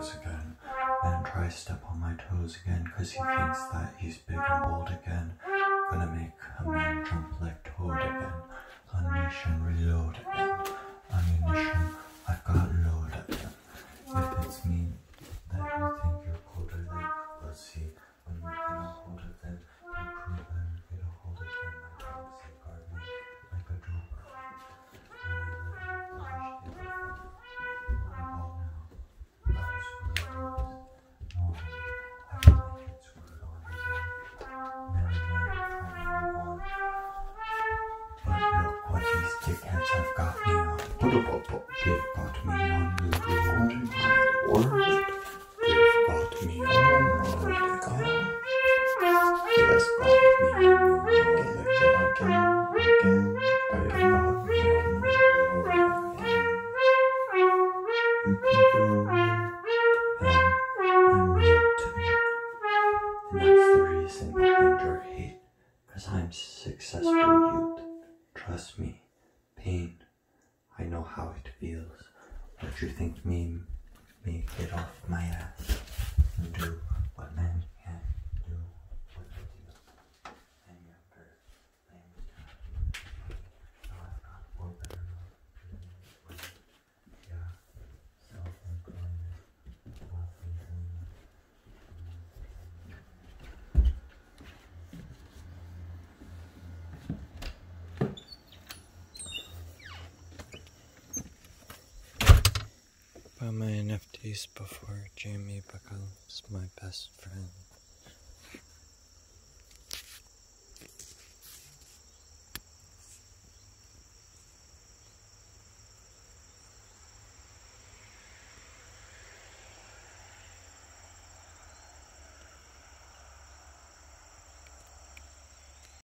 toes again and try to step on my toes again because he thinks that he's big and bold again. Gonna make a man jump like Toad again. Unleash and reload again. Ammunition, I've got load again. If it's me that you think you're colder than, let's see. When you get a hold of them, you prove them, get a hold of them. My tongue safeguard me like a trooper. Dickheads have got me on. They've got me on the road. My word. They've got me on the road again. Yes, got me on the road again. They've got me on the road again. You think you're real, and I'm real too. And that's the reason behind your hate. Cause I'm successful youth. Trust me. Pain. I know how it feels. But you think me get off my ass and do what men can't do what I do. And younger, now I've got more better love. Yeah, self-employment, Buy my NFTs before Jamie becomes my best friend.